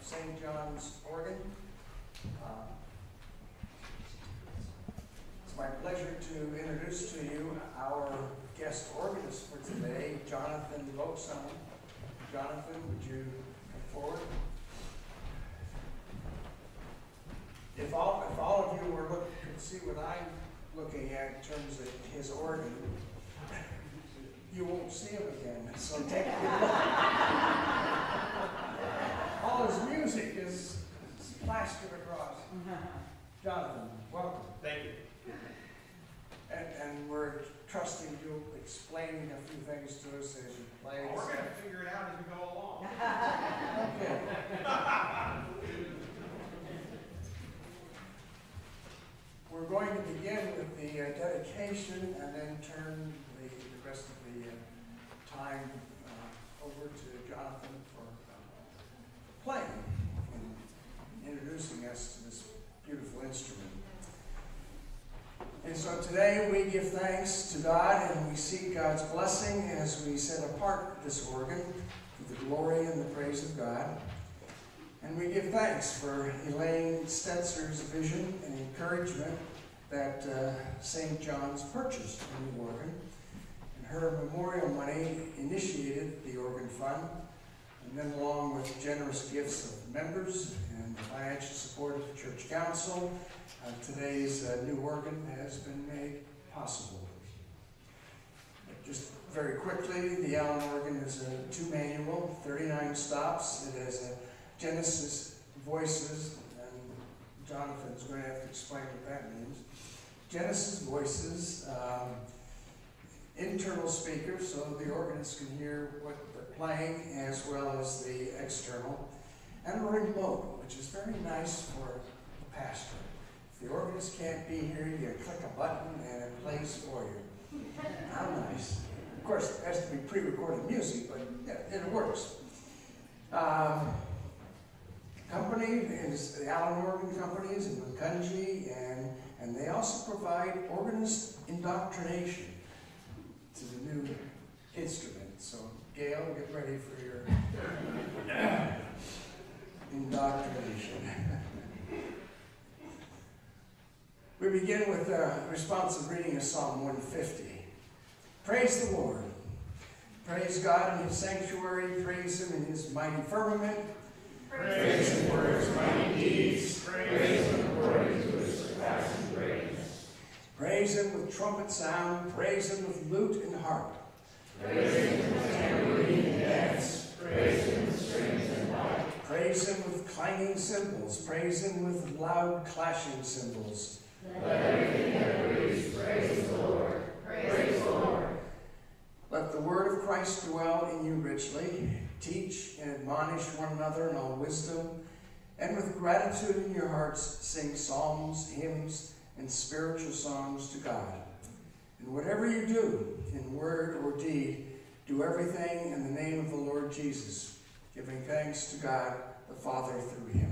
St. John's organ. It's my pleasure to introduce to you our guest organist for today, Jonathan Boksan. Jonathan, would you come forward? If all of you could see what I'm looking at in terms of his organ, you won't see him again. So take a look. All his music is plastered across. Jonathan, welcome. Thank you. And we're trusting you explaining a few things to us as you play. We're going to figure it out as we go along. Okay. We're going to begin with the dedication and then turn the rest of the time over to Jonathan for playing and introducing us to this beautiful instrument. And so today we give thanks to God and we seek God's blessing as we set apart this organ for the glory and the praise of God. And we give thanks for Elaine Stetser's vision and encouragement that St. John's purchased a new organ. And her memorial money initiated the organ fund. And then along with generous gifts of members and the financial support of the church council, today's new organ has been made possible. Just very quickly, the Allen organ is a 2-manual, 39 stops. It has a Genesis voices, and Jonathan's going to have to explain what that means. Genesis voices, internal speakers, so the organist can hear what they're playing as well as the external, and a remote, which is very nice for the pastor. If the organist can't be here, you click a button and it plays for you. How nice. Of course, it has to be pre-recorded music, but yeah, it works. Company is the Allen Organ Company is in Macungie, and they also provide organist indoctrination to the new instrument. So, Gail, get ready for your indoctrination. We begin with a responsive reading of Psalm 150. Praise the Lord. Praise God in his sanctuary. Praise him in his mighty firmament. Praise him for his mighty deeds. Praise him according to his surpassing greatness. Praise him with trumpet sound. Praise him with lute and harp. Praise him with tambourine and dance. Praise him with strings and pipe. Praise him with clanging cymbals. Praise him with loud clashing cymbals. Let everything that breathes praise the Lord. Praise the Lord. Let the word of Christ dwell in you richly. Teach and admonish one another in all wisdom, and with gratitude in your hearts sing psalms, hymns, and spiritual songs to God. And whatever you do, in word or deed, do everything in the name of the Lord Jesus, giving thanks to God the Father through him.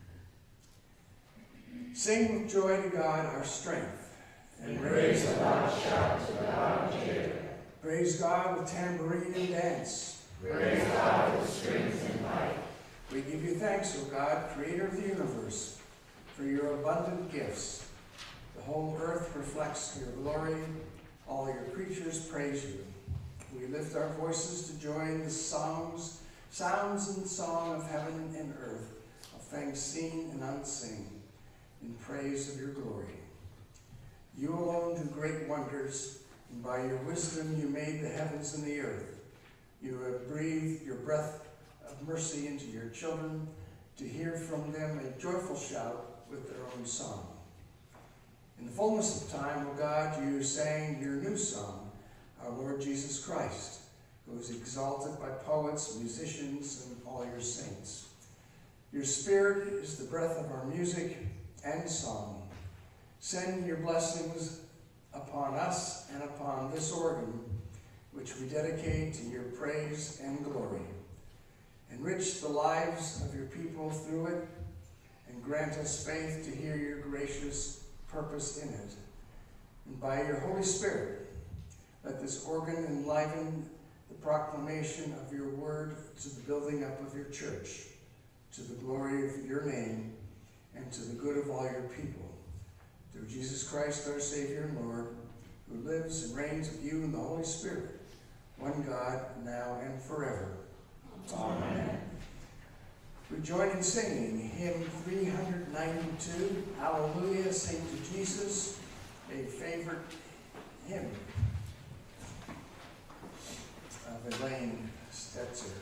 Sing with joy to God our strength, and raise a loud shout to God of Jacob. Praise God with tambourine and dance. Praise God with strings and pipe. We give you thanks, O God, creator of the universe, for your abundant gifts. The whole earth reflects your glory. All your creatures praise you. We lift our voices to join the sounds and song of heaven and earth, of things seen and unseen, in praise of your glory. You alone do great wonders, and by your wisdom you made the heavens and the earth. You have breathed your breath of mercy into your children, to hear from them a joyful shout with their own song. In the fullness of time, O God, you sang your new song, our Lord Jesus Christ, who is exalted by poets, musicians, and all your saints. Your Spirit is the breath of our music and song. Send your blessings upon us and upon this organ, which we dedicate to your praise and glory. Enrich the lives of your people through it, and grant us faith to hear your gracious purpose in it. And by your Holy Spirit, let this organ enliven the proclamation of your word to the building up of your church. to the glory of your name and to the good of all your people. Through Jesus Christ, our Savior and Lord, who lives and reigns with you in the Holy Spirit, one God, now and forever. Amen. We join in singing hymn 392, Hallelujah, Sing to Jesus, a favorite hymn of Elaine Stetser.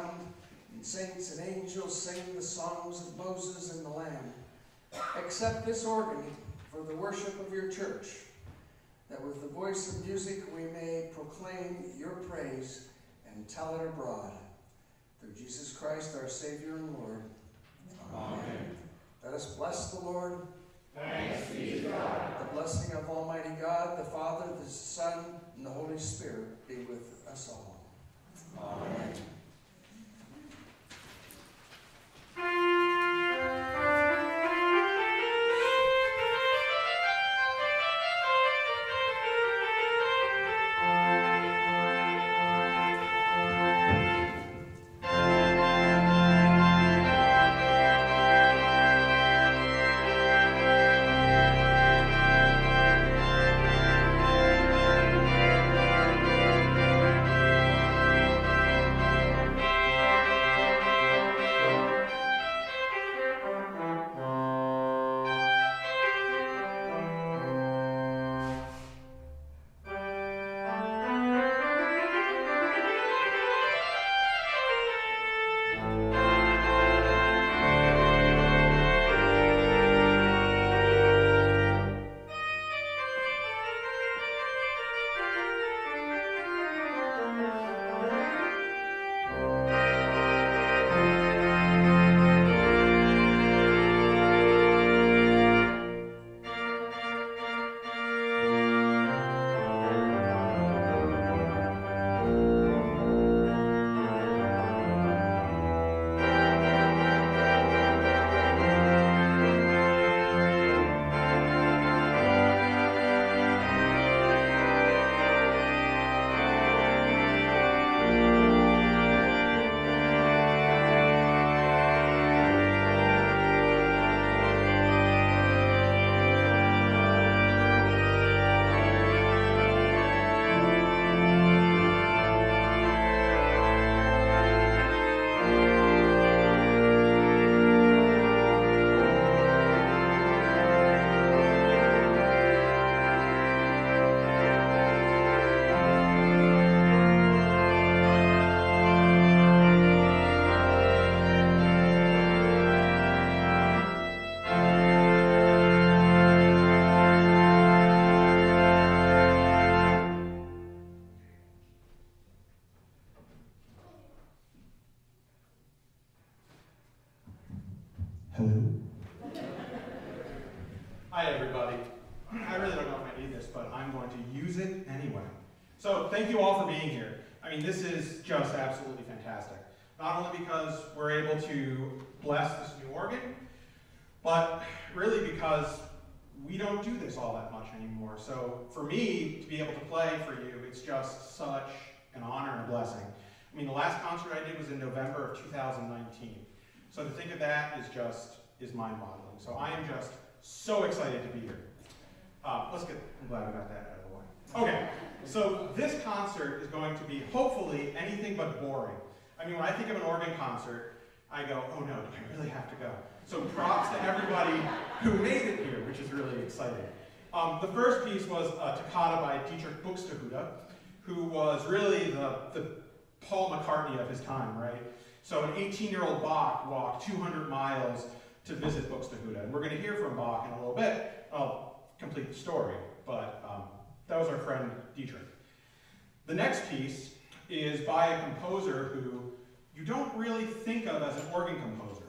sound, and saints and angels sing the songs of Moses and the Lamb. Accept this organ for the worship of your church, that with the voice of music we may proclaim your praise and tell it abroad. Through Jesus Christ, our Savior and Lord. Amen. Let us bless the Lord. Thanks be to God. The blessing of Almighty God, the Father, the Son, and the Holy Spirit be with us all. Amen. Hi, everybody. I really don't know if I need this, but I'm going to use it anyway. So thank you all for being here. I mean, this is just absolutely fantastic. Not only because we're able to bless this new organ, but really because we don't do this all that much anymore. So for me to be able to play for you, it's just such an honor and a blessing. I mean, the last concert I did was in November of 2019. So to think of that is mind-boggling. So I am just so excited to be here. I'm glad I got that out of the way. Okay, so this concert is going to be hopefully anything but boring. I mean, when I think of an organ concert, I go, oh no, do I really have to go? So props to everybody who made it here, which is really exciting. The first piece was a toccata by Dietrich Buxtehude, who was really the Paul McCartney of his time, right? So an 18-year-old Bach walked 200 miles to visit Buxtehude, and we're going to hear from Bach in a little bit. I'll complete the story, but that was our friend Dietrich. The next piece is by a composer who you don't really think of as an organ composer.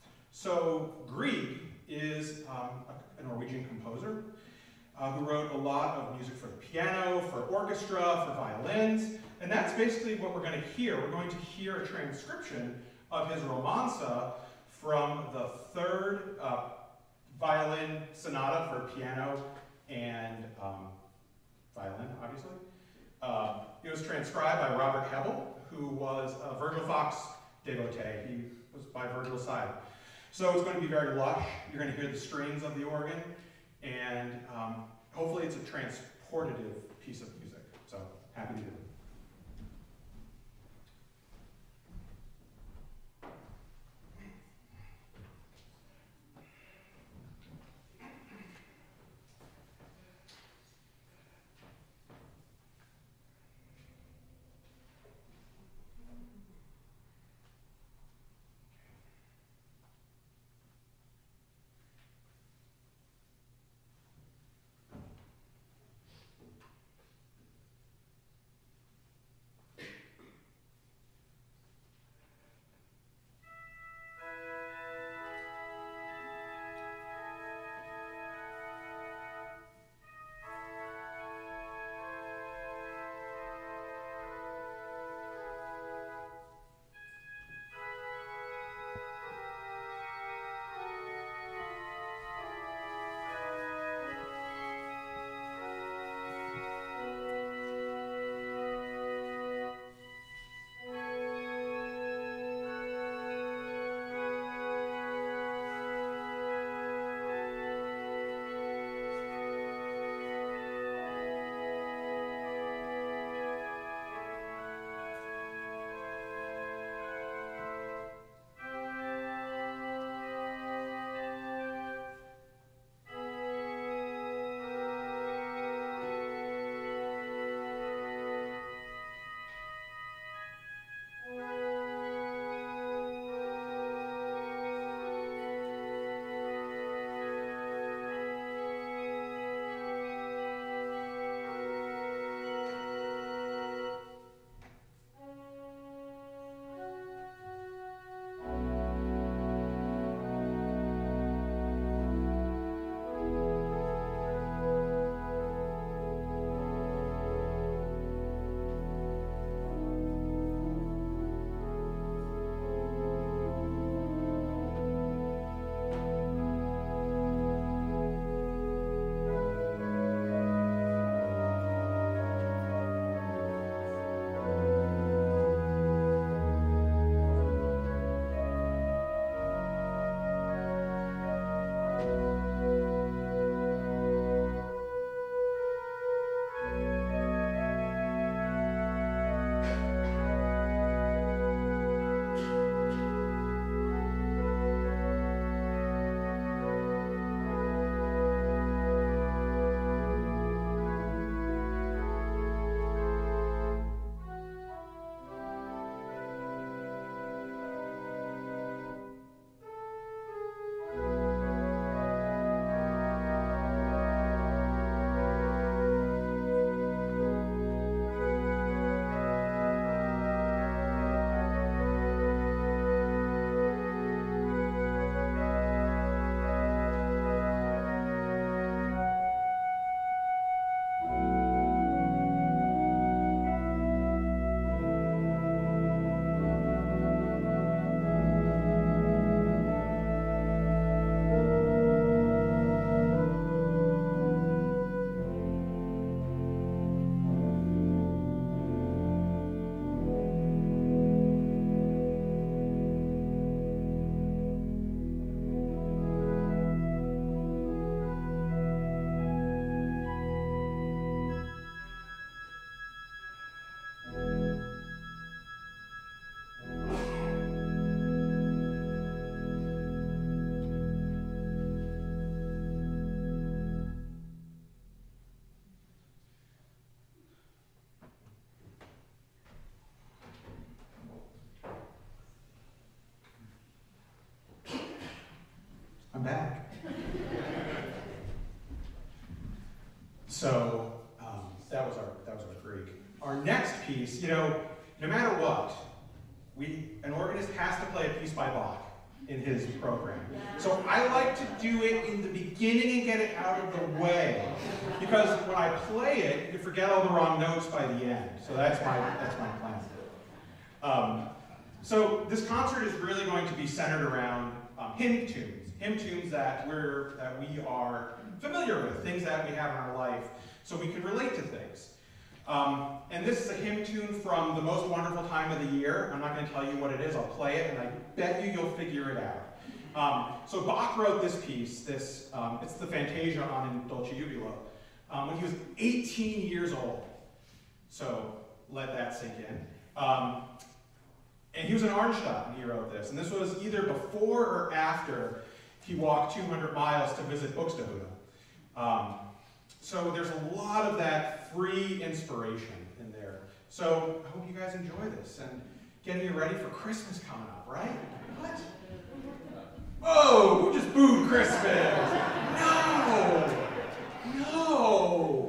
So Grieg is a Norwegian composer who wrote a lot of music for the piano, for orchestra, for violins, and that's basically what we're going to hear. We're going to hear a transcription of his romanza from the third violin sonata for piano and violin, obviously. It was transcribed by Robert Hebel, who was a Virgil Fox devotee. He was by Virgil's side. So it's going to be very lush. You're going to hear the strings of the organ, and hopefully it's a transportative piece of music. So happy to do it. you know, no matter what, an organist has to play a piece by Bach in his program. So I like to do it in the beginning and get it out of the way, because when I play it, you forget all the wrong notes by the end. So that's my plan. So this concert is really going to be centered around hymn tunes that we are familiar with, things that we have in our life, so we can relate to things. And this is a hymn tune from the most wonderful time of the year. I'm not going to tell you what it is. I'll play it, and I bet you'll figure it out. So Bach wrote this piece. It's the Fantasia on Dichterliebe, when he was 18 years old. So let that sink in. And he was in Arnstadt when he wrote this. And this was either before or after he walked 200 miles to visit Buxtehude. So there's a lot of that free inspiration in there. So I hope you guys enjoy this and getting you ready for Christmas coming up, right? What? Whoa, who just booed Christmas? No! No!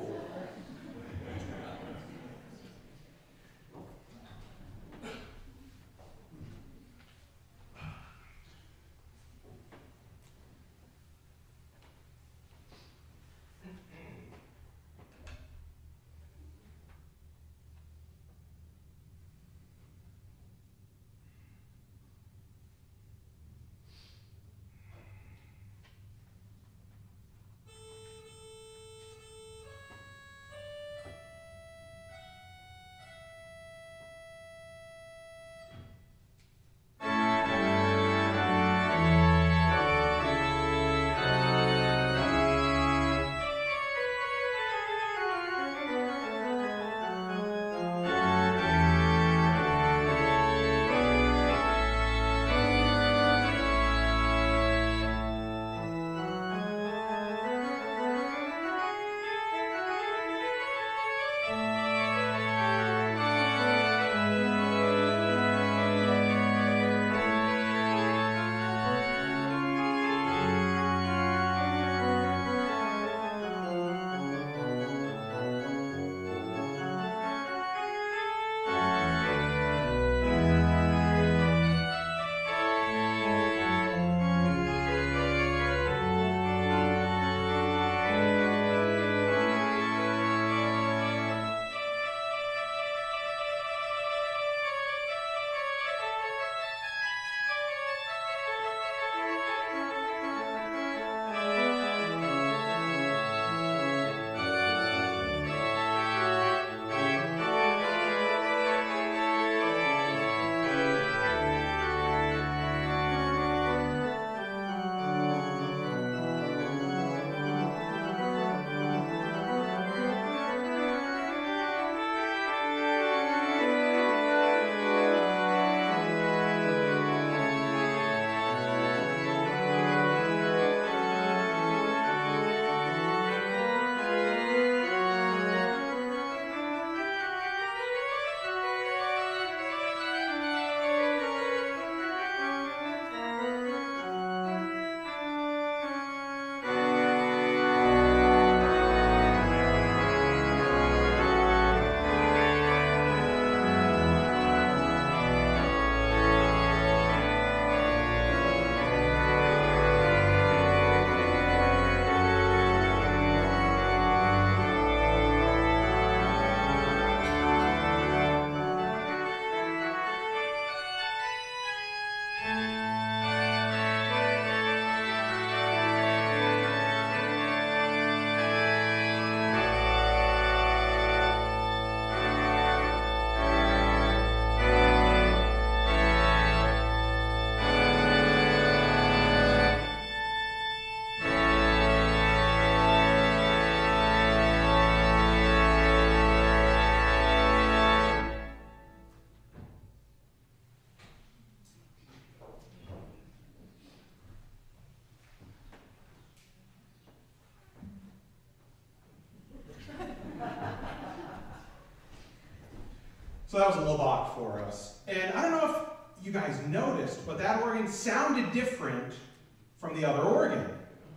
So that was a little Bach for us. And I don't know if you guys noticed, but that organ sounded different from the other organ,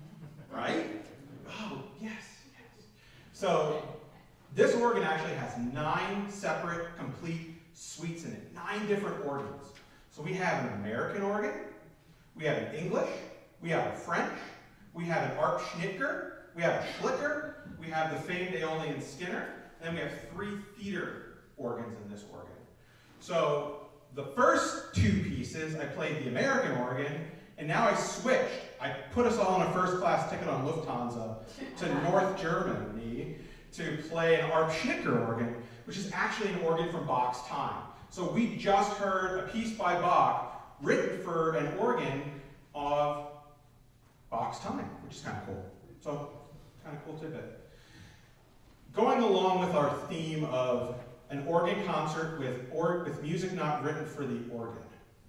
right? Oh, yes, yes. So this organ actually has 9 separate, complete suites in it, 9 different organs. So we have an American organ, we have an English, we have a French, we have an Arp Schnitger, we have a Schlicker, we have the famed Aeolian Skinner, and then we have 3 theater organs in this organ. So the first 2 pieces, I played the American organ, and now I switched. I put us all on a first-class ticket on Lufthansa to North Germany to play an Arp Schnitger organ, which is actually an organ from Bach's time. So we just heard a piece by Bach written for an organ of Bach's time, which is kind of cool. So, kind of cool tidbit. Going along with our theme of an organ concert with music not written for the organ.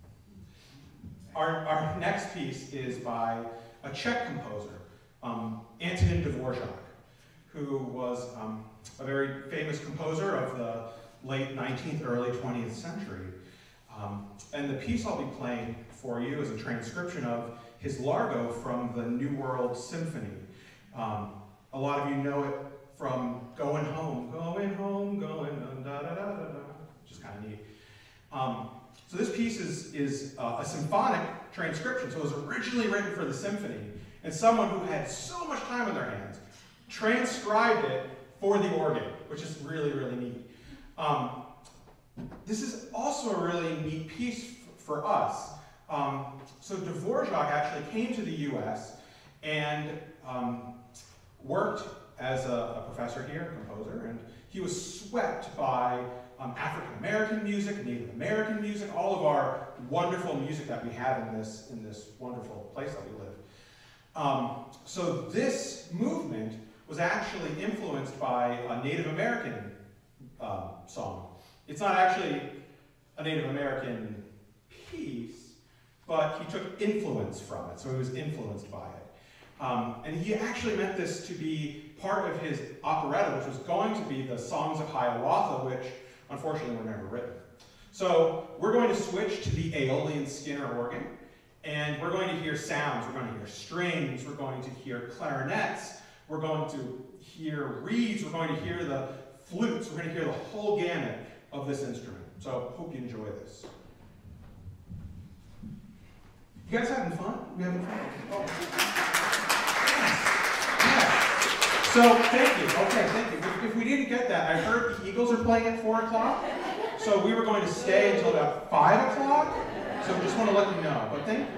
Our next piece is by a Czech composer, Antonín Dvořák, who was a very famous composer of the late 19th, early 20th century. And the piece I'll be playing for you is a transcription of his Largo from the New World Symphony. A lot of you know it from Going Home, Going Home, Going da da da da da, which is kind of neat. So this piece is a symphonic transcription, so it was originally written for the symphony, and someone who had so much time on their hands transcribed it for the organ, which is really, really neat. This is also a really neat piece for us. So Dvořák actually came to the US and worked as a professor here, a composer, and he was swept by African American music, Native American music, all of our wonderful music that we have in this wonderful place that we live. So this movement was actually influenced by a Native American song. It's not actually a Native American piece, but he took influence from it, so he was influenced by it. And he actually meant this to be part of his operetta, which was going to be the Songs of Hiawatha, which unfortunately were never written. So we're going to switch to the Aeolian Skinner organ, and we're going to hear sounds. We're going to hear strings, we're going to hear clarinets, we're going to hear reeds, we're going to hear the flutes, we're going to hear the whole gamut of this instrument. So hope you enjoy this. You guys having fun? We having fun? Oh. Yes. So thank you. Okay, thank you. If we didn't get that, I heard the Eagles are playing at 4 o'clock. So we were going to stay until about 5 o'clock. So just want to let you know. But thank you.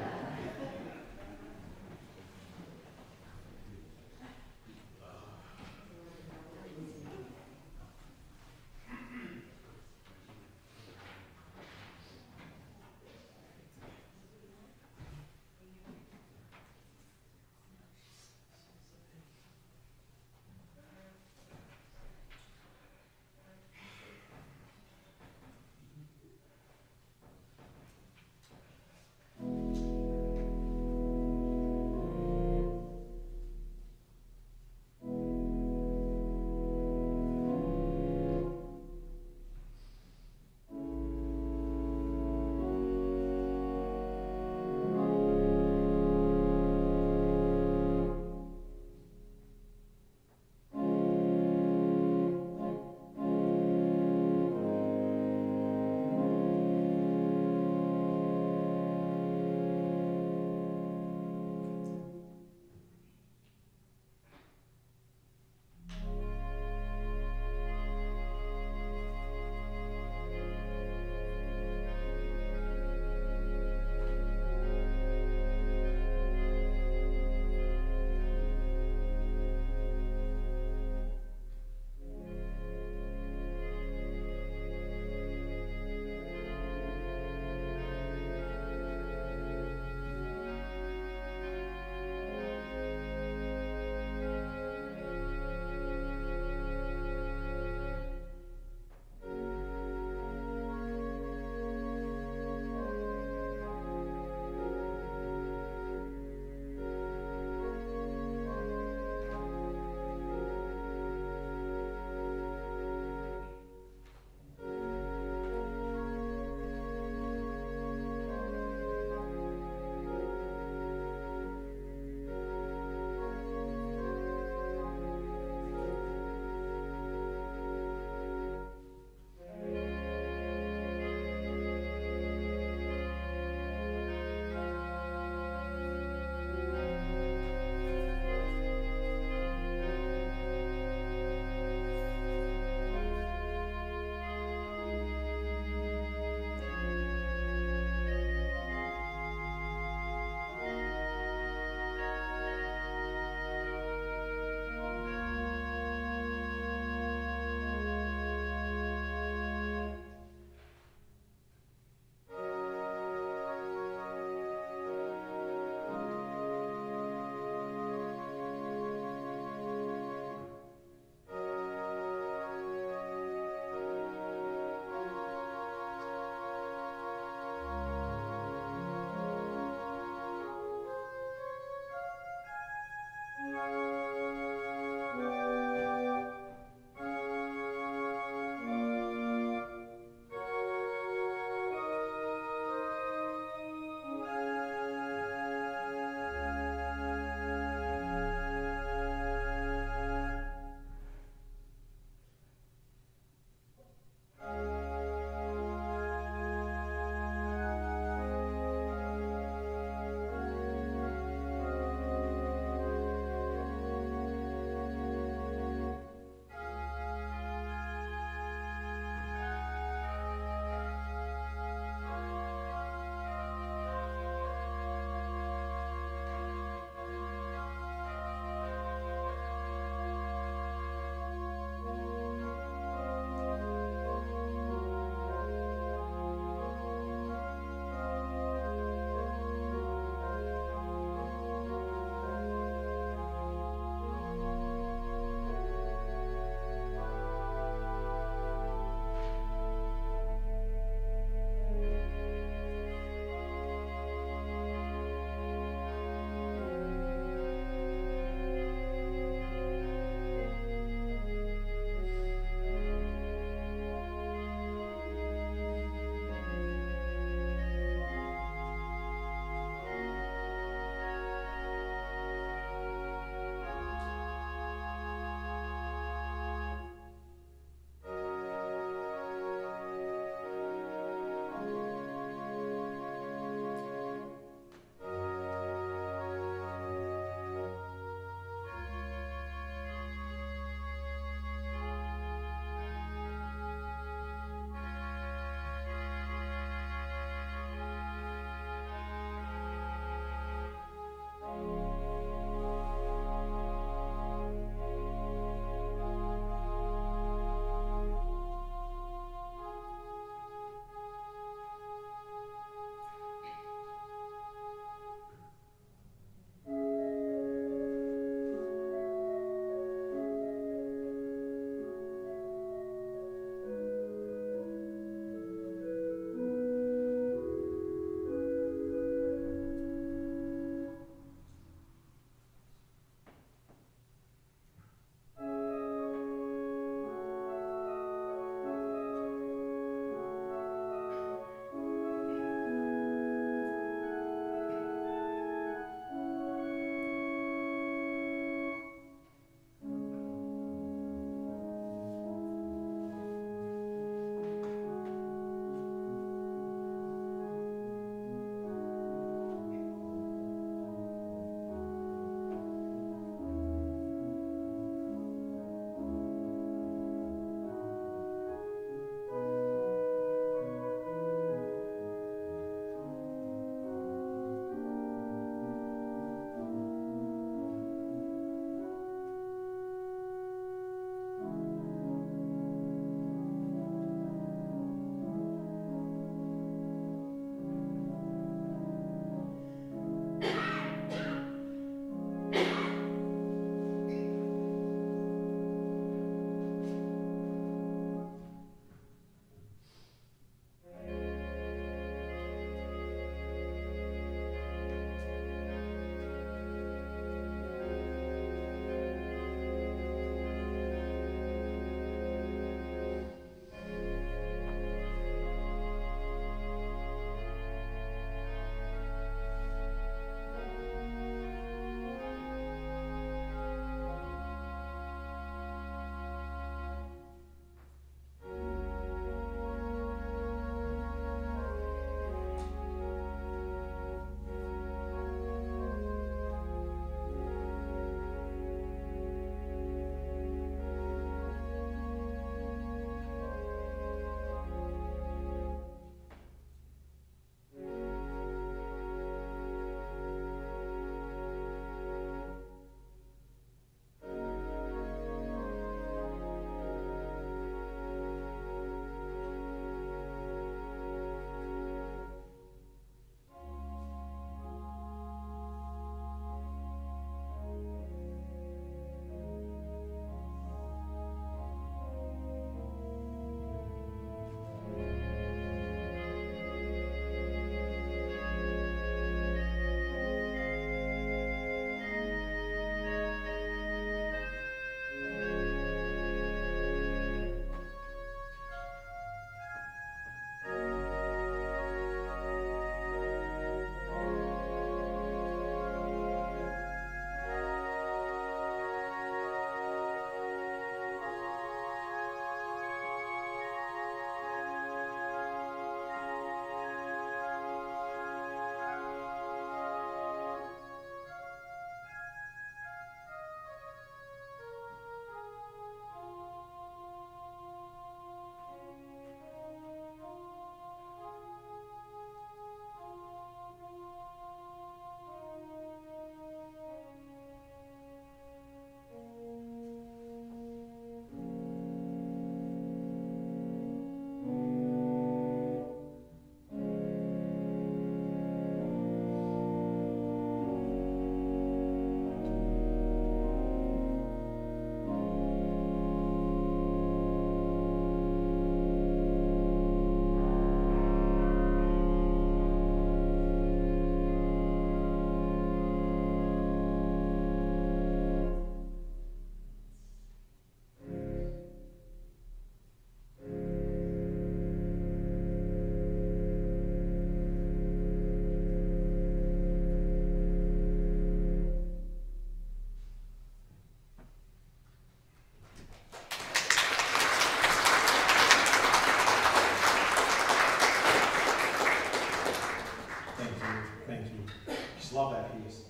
Thank you. Just love that piece.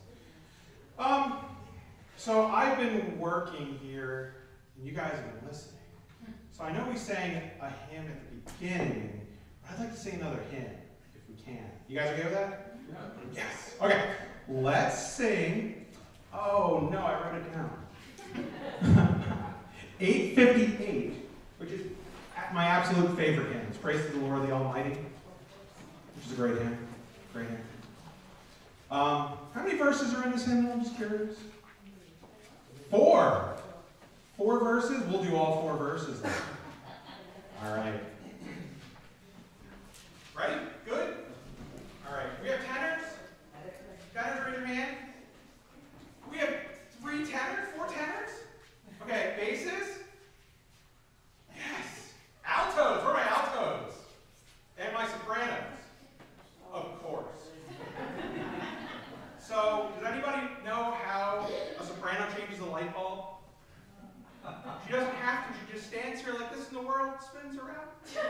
So I've been working here, and you guys have been listening. So I know we sang a hymn at the beginning, but I'd like to sing another hymn, if we can. You guys okay with that? Yeah. Yes. Okay. Let's sing. Oh no, I wrote it down. 858, which is my absolute favorite hymn. It's Praise to the Lord the Almighty, which is a great hymn. Great hymn. How many verses are in this hymn? I'm just curious. 4. 4 verses? We'll do all 4 verses then. All right. Ready? Good? All right. We have tenors? Tenors, raise your hand. We have 3 tenors? 4 tenors? Okay. Basses? Yes. Altos. Where are my altos? And my sopranos? Of course. So, does anybody know how a soprano changes the light bulb? She doesn't have to. She just stands here like this and the world spins around.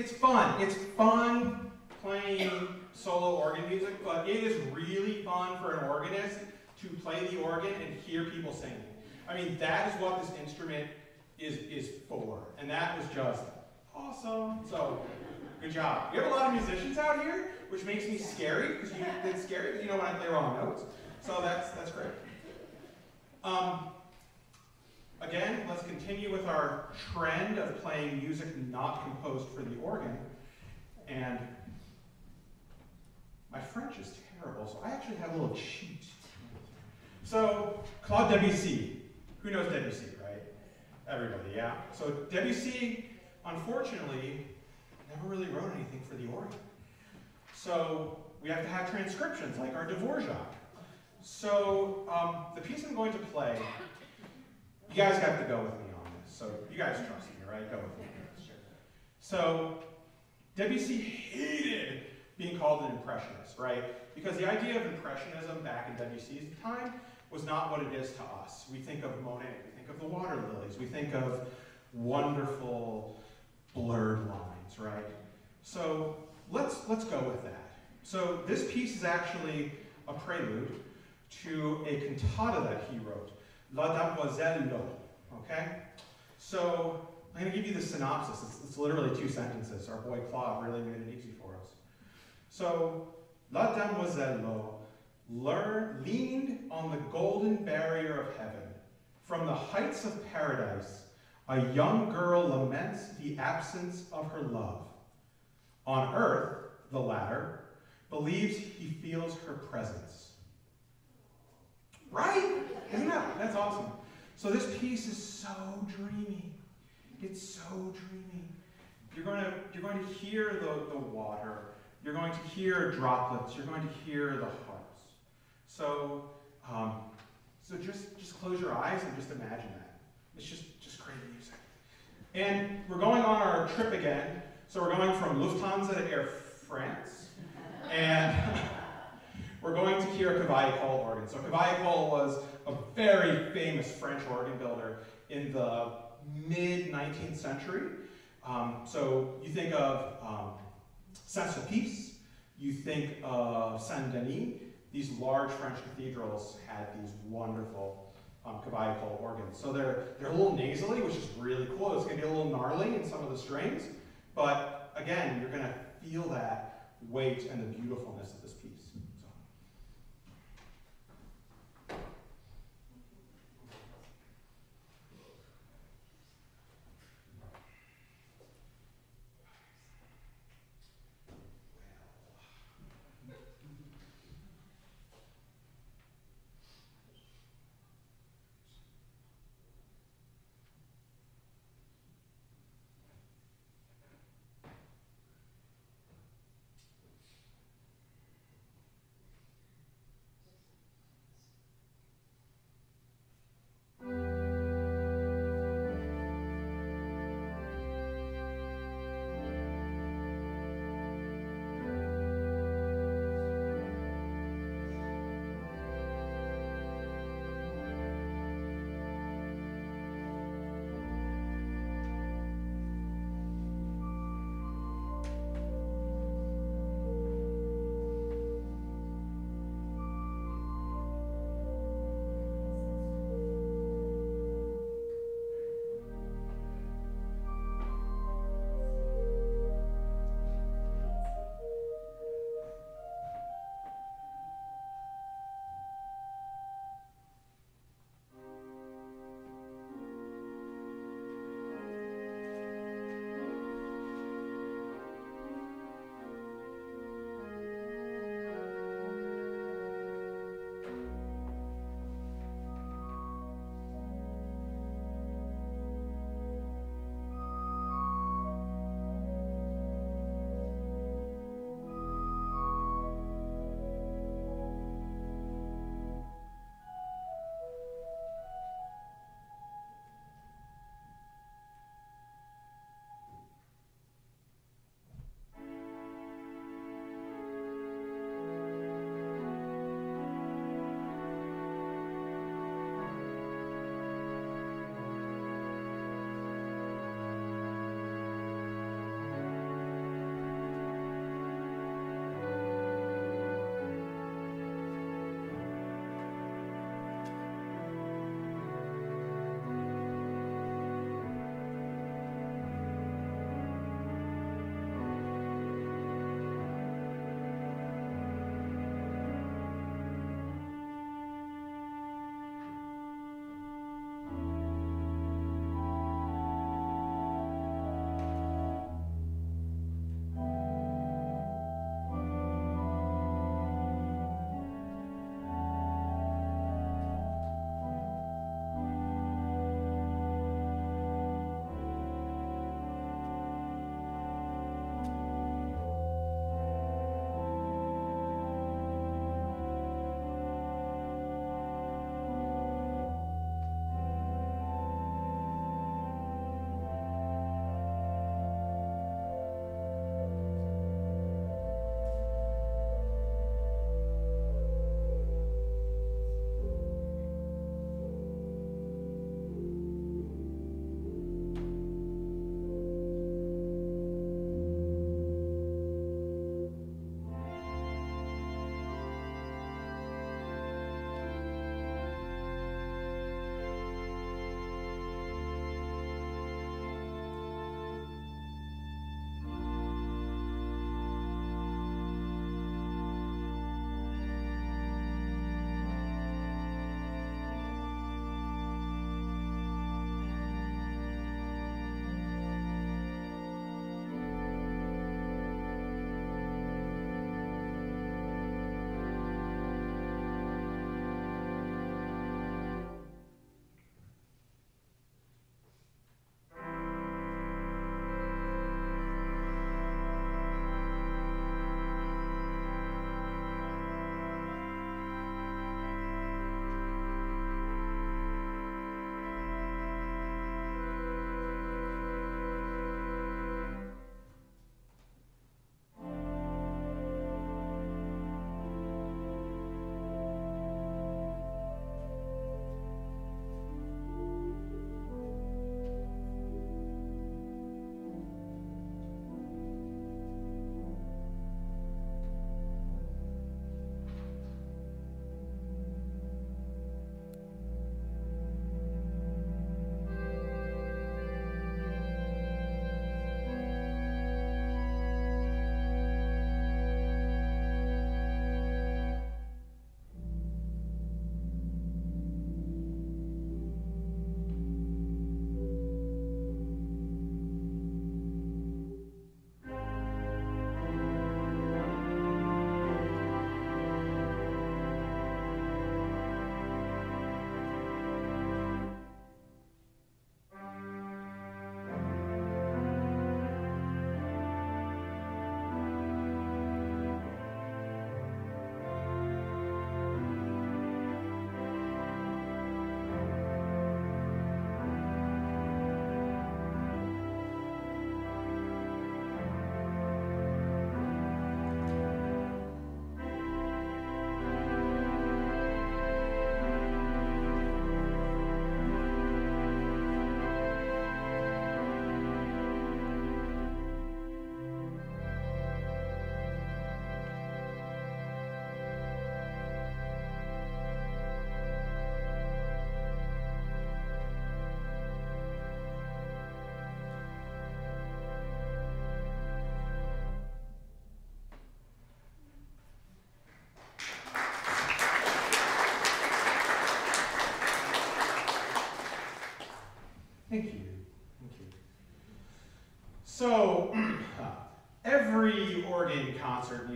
it's fun. It's fun playing solo organ music, but it is really fun for an organist to play the organ and hear people singing. I mean, that is what this instrument is for, and that was just awesome. So, good job. We have a lot of musicians out here, which makes me scary, because it's scary because you know when I play wrong notes. So that's great. Again, let's continue with our trend of playing music not composed for the organ. And my French is terrible, so I actually have a little cheat. So, Claude Debussy. Who knows Debussy, right? Everybody, yeah? So Debussy, unfortunately, never really wrote anything for the organ. So we have to have transcriptions, like our Dvorak. So the piece I'm going to play, you guys have to go with me on this. So you guys trust me, right? Go with me. So Debussy hated being called an impressionist, right? Because the idea of impressionism back in Debussy's time was not what it is to us. We think of Monet, we think of the water lilies, we think of wonderful blurred lines, right? So let's go with that. So this piece is actually a prelude to a cantata that he wrote, La Damoiselle, okay? So I'm going to give you the synopsis. It's literally 2 sentences. Our boy Claude really made it easy for us. So, La Damoiselle leaned on the golden barrier of heaven. From the heights of paradise, a young girl laments the absence of her love. On earth, the latter believes he feels her presence. Right? Isn't that's awesome? So this piece is so dreamy. It's so dreamy. You're going to hear the water. You're going to hear droplets. You're going to hear the harps. So, so just close your eyes and just imagine that. It's just great music. And we're going on our trip again. So we're going from Lufthansa to Air France. And we're going to hear Cavaillé-Coll organ. So Cavaillé-Coll was a very famous French organ builder in the mid-19th century. So you think of Saint-Sulpice, you think of Saint-Denis. These large French cathedrals had these wonderful Cavaillé-Coll organs. So they're a little nasally, which is really cool. It's going to be a little gnarly in some of the strings, but again, you're going to feel that weight and the beautifulness of this piece.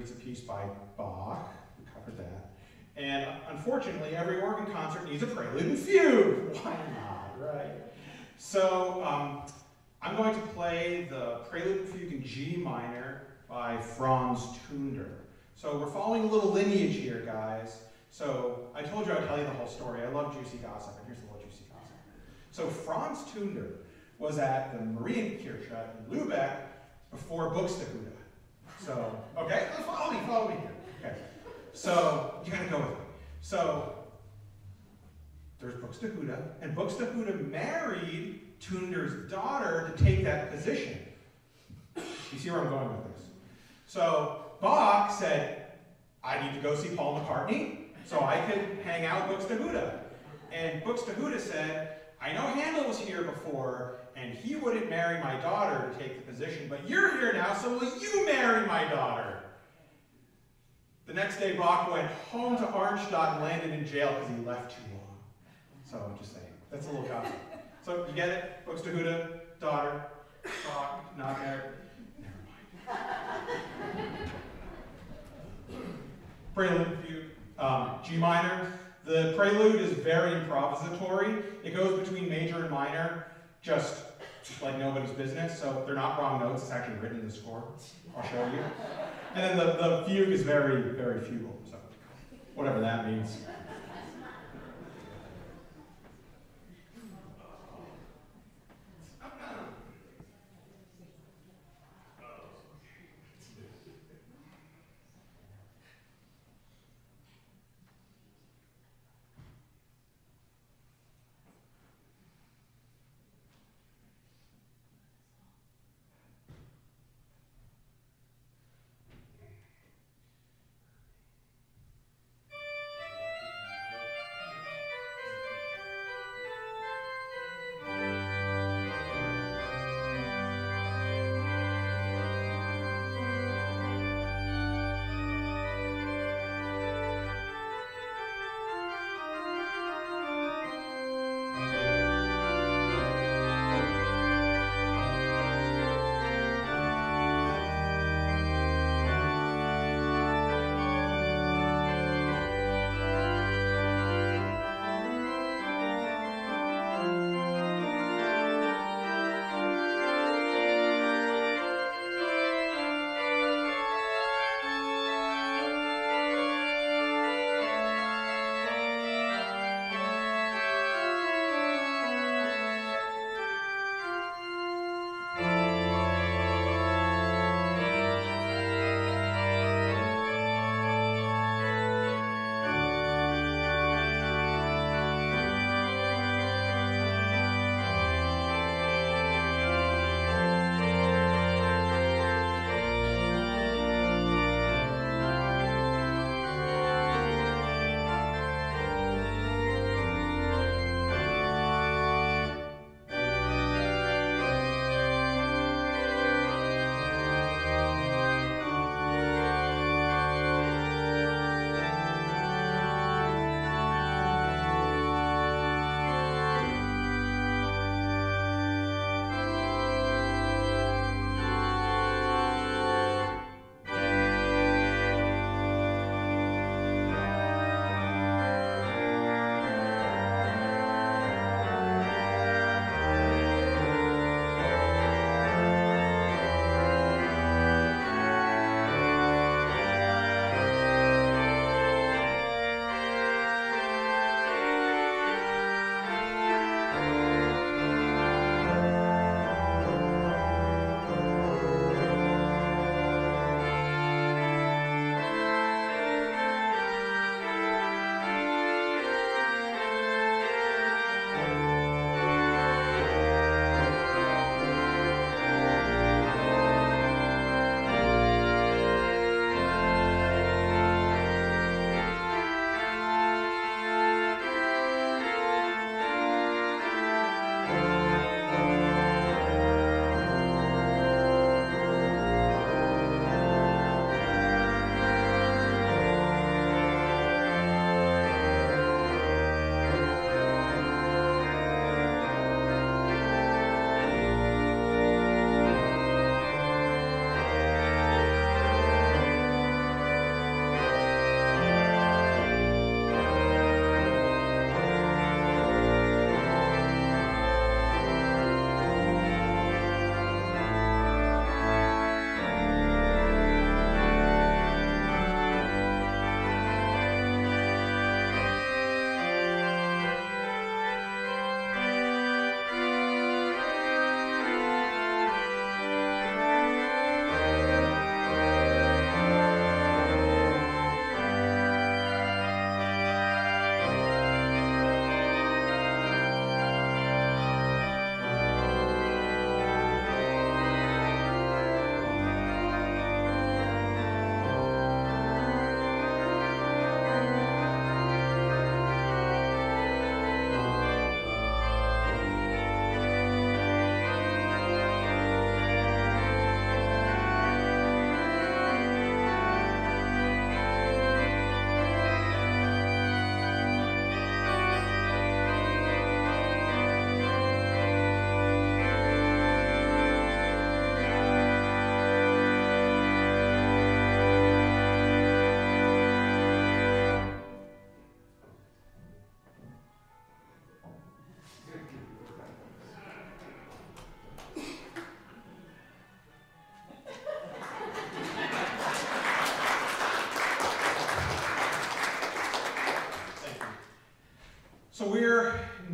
needs a piece by Bach. We covered that. And unfortunately, every organ concert needs a prelude and fugue. Why not, right? So I'm going to play the prelude and fugue in G minor by Franz Tunder. So we're following a little lineage here, guys. So I told you I'd tell you the whole story. I love juicy gossip, and here's a little juicy gossip. So Franz Tunder was at the Marienkirche in Lübeck before Buxtehude. So, okay, follow me here. Okay. So, you gotta go with me. So, there's Buxtehude, and Buxtehude married Tunder's daughter to take that position. You see where I'm going with this? So, Bach said, I need to go see Paul McCartney so I could hang out with Buxtehude. And Buxtehude said, I know Handel was here before, and he wouldn't marry my daughter to take the position, but you're here now, so will you marry my daughter? The next day, Bach went home to Arnstadt and landed in jail because he left too long. So I'm just saying, that's a little gossip. So you get it? Buxtehude, daughter, Bach, not married. Never mind. Prelude, fugue, G minor. The prelude is very improvisatory. It goes between major and minor, just like nobody's business. So they're not wrong notes. It's actually written in the score. I'll show you. And then the fugue is very, very fugal. So whatever that means.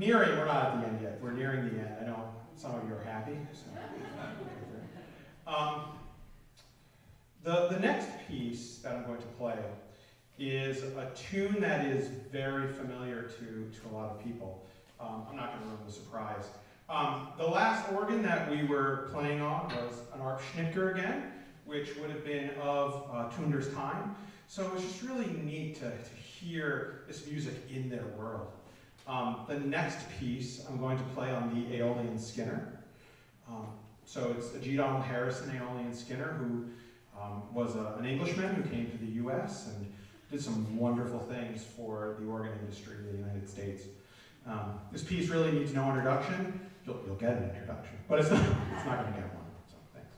we're not at the end yet. We're nearing the end. I know some of you are happy. So. The next piece that I'm going to play is a tune that is very familiar to a lot of people. I'm not going to ruin the surprise. The last organ that we were playing on was an Arp Schnitger again, which would have been of Tunder's time. So it's just really neat to hear this music in their world. The next piece I'm going to play on the Aeolian Skinner. So it's a G. Donald Harrison Aeolian Skinner, who was an Englishman who came to the US and did some wonderful things for the organ industry in the United States. This piece really needs no introduction. You'll get an introduction, but it's not going to get one. So thanks.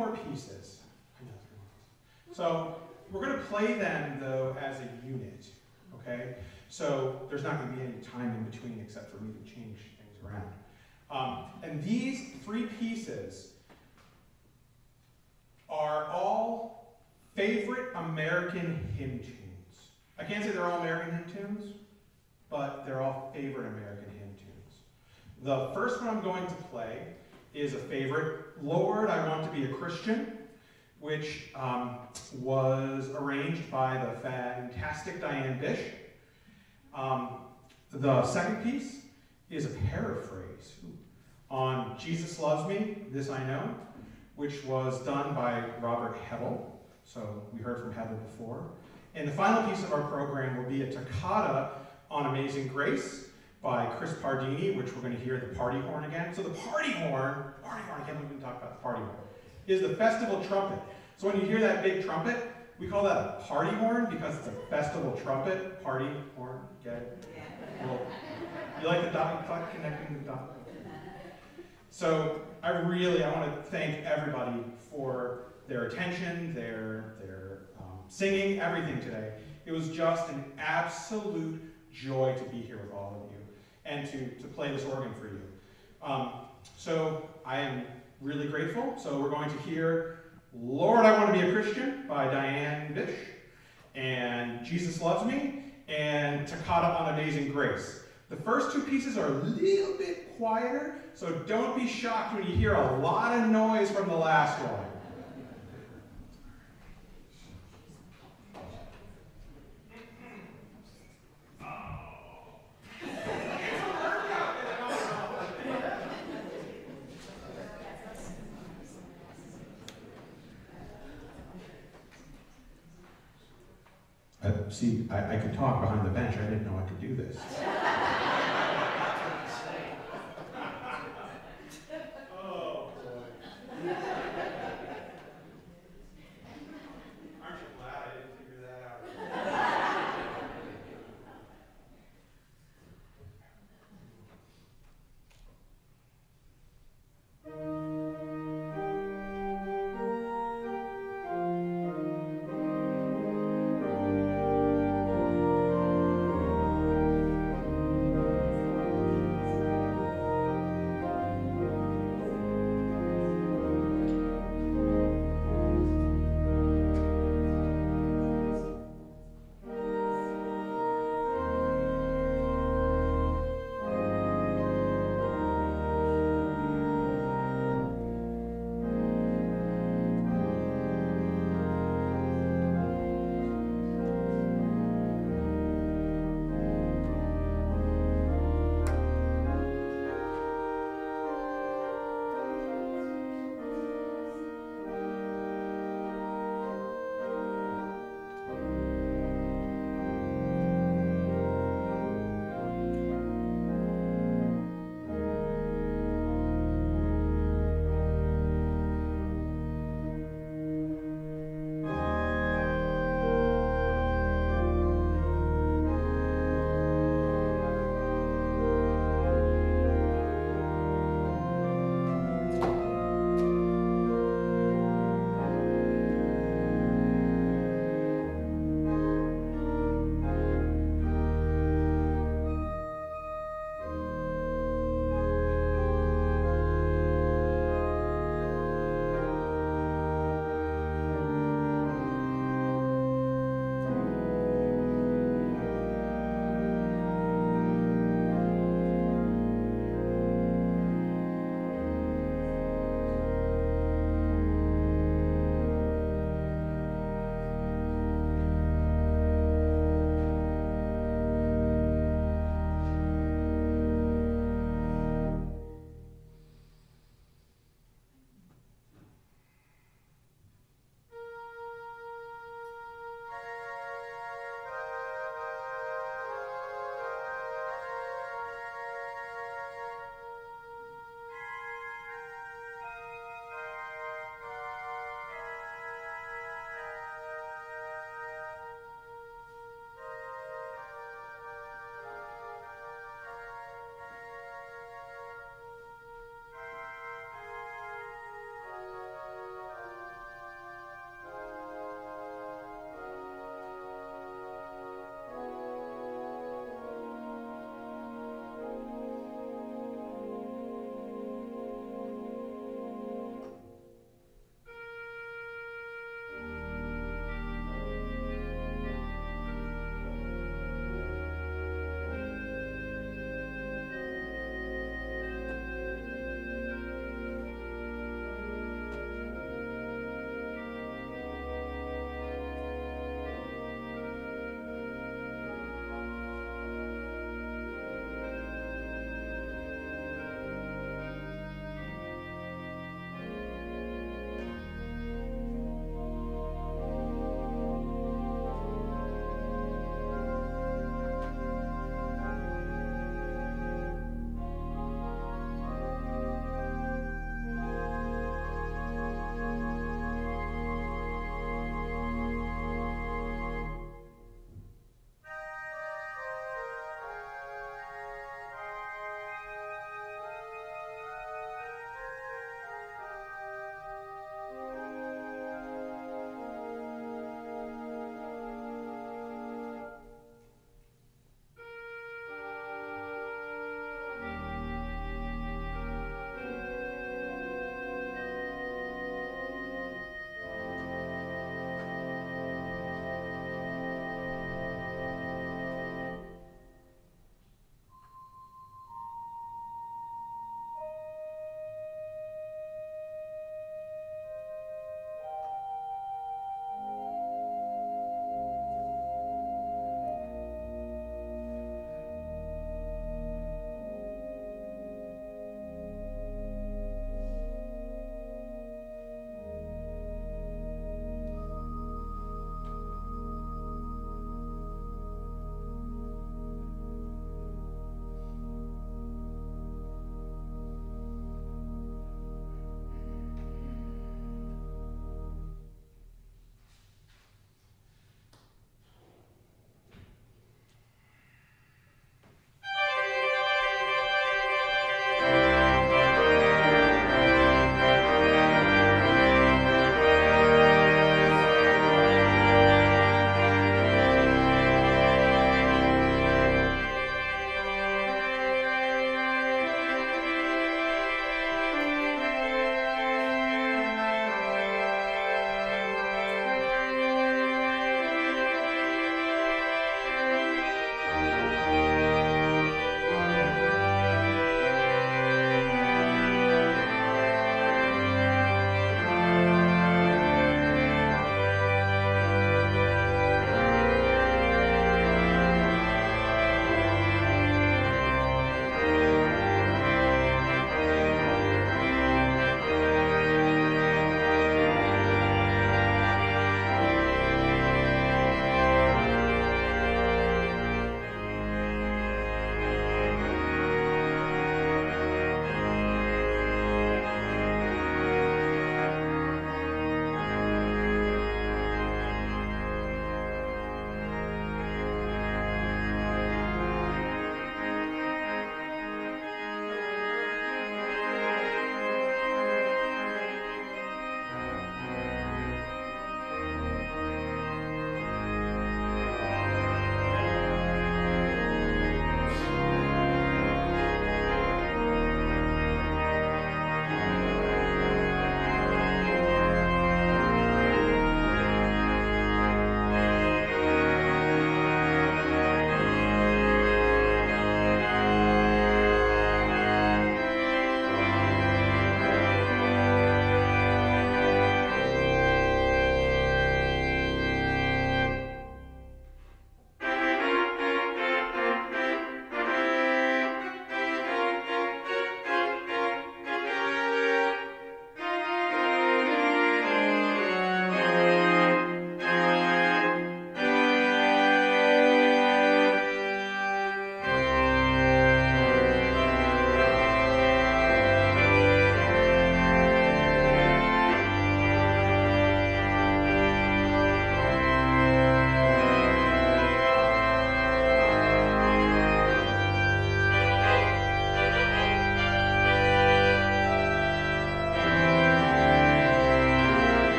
more pieces. So we're going to play them, though, as a unit, okay? So there's not going to be any time in between except for me to change things around. And these 3 pieces are all favorite American hymn tunes. I can't say they're all American hymn tunes, but they're all favorite American hymn tunes. The first one I'm going to play is a favorite, Lord, I Want to Be a Christian, which was arranged by the fantastic Diane Bish. The second piece is a paraphrase on Jesus Loves Me, This I Know, which was done by Robert Hebel. So we heard from Hebel before. And the final piece of our program will be a toccata on Amazing Grace by Chris Pardini, which we're going to hear the party horn again. So the party horn, I can't believe we talk about the party horn, is the festival trumpet. So when you hear that big trumpet, we call that a party horn because it's a festival trumpet. Party horn, get it? Yeah. Well, you like the dot clock connecting the dot? So I want to thank everybody for their attention, their singing, everything today. It was just an absolute joy to be here with all of you and to play this organ for you. So I am really grateful. So we're going to hear Lord, I Want to Be a Christian by Diane Bish, and Jesus Loves Me, and Toccata on Amazing Grace. The first 2 pieces are a little bit quieter, so don't be shocked when you hear a lot of noise from the last one. See, I could talk behind the bench. I didn't know I could do this.